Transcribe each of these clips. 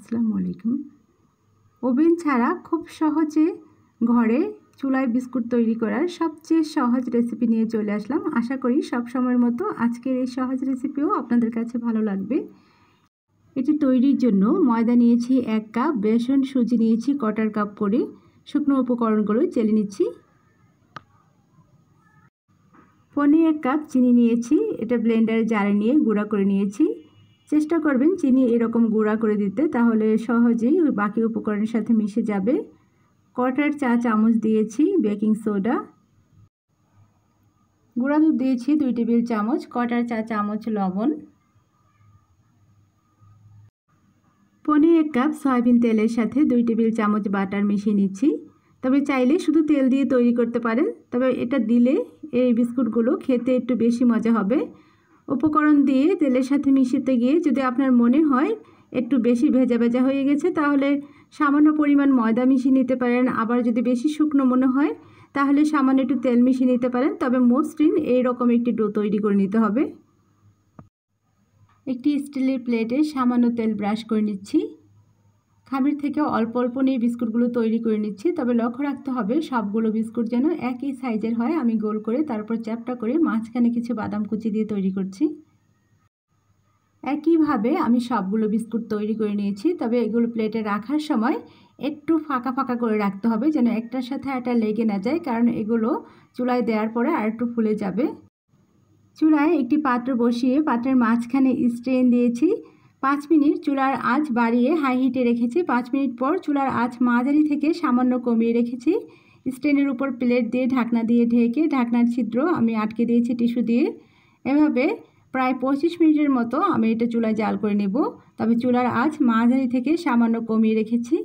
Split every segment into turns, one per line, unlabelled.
আসসালামু আলাইকুম। ওভেন ছাড়া খুব সহজে ঘরে চুলায় বিস্কুট তৈরি করার সবচেয়ে সহজ রেসিপি নিয়ে চলে আসলাম। আশা করি সব সময়ের মতো আজকের এই সহজ রেসিপিও আপনাদের কাছে ভালো লাগবে। এটি তৈরির জন্য ময়দা নিয়েছি 1 কাপ, বেসন সুজি নিয়েছি 1/4 কাপ করে। শুকনো উপকরণগুলো চেলে নিচ্ছি। পনে 1 কাপ চিনি নিয়েছি, এটা ব্লেন্ডারে জারে নিয়ে গুঁড়া করে নিয়েছি। চেষ্টা করবেন চিনি এরকম গুঁড়া করে দিতে, তাহলে সহজেই ওই বাকি উপকরণের সাথে মিশে যাবে। 1/4 চা চামচ দিয়েছি বেকিং সোডা। গুঁড়া দুধ দিয়েছি 2 টেবিল চামচ, 1/4 চা চামচ লবণ। পনে 1 কাপ সয়াবিন তেলের সাথে 2 টেবিল চামচ বাটার মিশিয়ে নিচ্ছি। তবে চাইলে শুধু তেল দিয়ে তৈরি করতে পারেন, তবে এটা দিলে এই বিস্কুটগুলো খেতে একটু বেশি মজা হবে। উপকরণ দিয়ে তেলের সাথে মিশিয়ে গিয়ে যদি আপনার মনে হয় একটু বেশি ভেজা ভেজা হয়ে গেছে, তাহলে সামান্য পরিমাণ ময়দা মিশিয়ে নিতে পারেন। আবার যদি বেশি শুকনো মনে হয় তাহলে সামান্য একটু তেল মিশিয়ে নিতে পারেন। তবে মসৃণ এইরকম একটি ডো তৈরি করে নিতে হবে। একটি স্টিলের প্লেটে সামান্য তেল ব্রাশ করে নিচ্ছি। খামির থেকে অল্প অল্প নিয়ে বিস্কুটগুলো তৈরি করে নিচ্ছি। তবে লক্ষ্য রাখতে হবে সবগুলো বিস্কুট যেন একই সাইজের হয়। আমি গোল করে তারপর চ্যাপ্টা করে মাঝখানে কিছু বাদাম কুচি দিয়ে তৈরি করছি। একইভাবে আমি সবগুলো বিস্কুট তৈরি করে নিয়েছি। তবে এগুলো প্লেটে রাখার সময় একটু ফাঁকা ফাঁকা করে রাখতে হবে, যেন একটার সাথে একটা লেগে না যায়, কারণ এগুলো চুলায় দেওয়ার পরে আর একটু ফুলে যাবে। চুলায় একটি পাত্র বসিয়ে পাত্রের মাঝখানে স্ট্যান্ড দিয়েছি। 5 মিনিট চুলার আঁচ বাড়িয়ে হাই হিটে রেখেছি। 5 মিনিট পর চুলার আঁচ মাঝারি থেকে সামান্য কমিয়ে রেখেছি। স্ট্যান্ডের উপর প্লেট দিয়ে ঢাকনা দিয়ে ঢেকে ঢাকনার ছিদ্র আমি আটকে দিয়েছি টিস্যু দিয়ে। এভাবে প্রায় 25 মিনিটের মতো আমি এটা চুলায় জাল করে নেব। তবে চুলার আঁচ মাঝারি থেকে সামান্য কমিয়ে রেখেছি।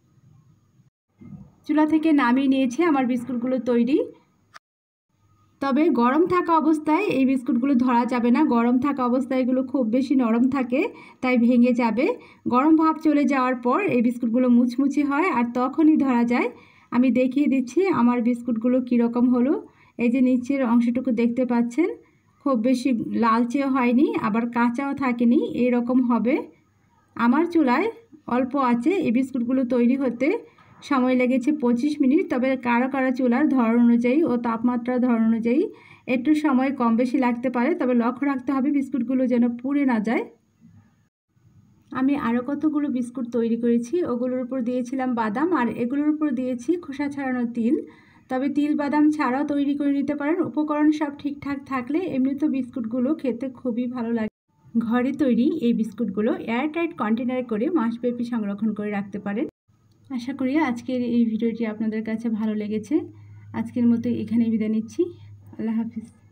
চুলা থেকে নামিয়ে নিয়েছি আমার বিস্কুটগুলো তৈরি। তবে গরম থাকা অবস্থায় এই বিস্কুটগুলো ধরা যাবে না। গরম থাকা অবস্থায় এগুলো খুব বেশি নরম থাকে, তাই ভেঙে যাবে। গরম ভাব চলে যাওয়ার পর এই বিস্কুটগুলো মুচমুচে হয় আর তখনই ধরা যায়। আমি দেখিয়ে দিচ্ছি আমার বিস্কুটগুলো কীরকম হলো। এই যে নিচের অংশটুকু দেখতে পাচ্ছেন, খুব বেশি লালচেও হয়নি আবার কাঁচাও থাকেনি, এইরকম হবে। আমার চুলায় অল্প আঁচে এই বিস্কুটগুলো তৈরি হতে সময় লেগেছে 25 মিনিট। তবে কারো কারো চুলার ধরন অনুযায়ী ও তাপমাত্রার ধরন অনুযায়ী একটু সময় কম বেশি লাগতে পারে। তবে লক্ষ্য রাখতে হবে বিস্কুটগুলো যেন পুড়ে না যায়। আমি আরও কতগুলো বিস্কুট তৈরি করেছি। ওগুলোর উপর দিয়েছিলাম বাদাম আর এগুলোর উপর দিয়েছি খোসা ছাড়ানো তিল। তবে তিল বাদাম ছাড়াও তৈরি করে নিতে পারেন। উপকরণ সব ঠিকঠাক থাকলে এমনি তো বিস্কুটগুলো খেতে খুবই ভালো লাগে। ঘরে তৈরি এই বিস্কুটগুলো এয়ারটাইট কন্টেনারে করে মাসব্যাপী সংরক্ষণ করে রাখতে পারেন। আশা করি আজকের এই ভিডিওটি আপনাদের কাছে ভালো লেগেছে। আজকের মতো এখানেই বিদায় নিচ্ছি। আল্লাহ হাফিজ।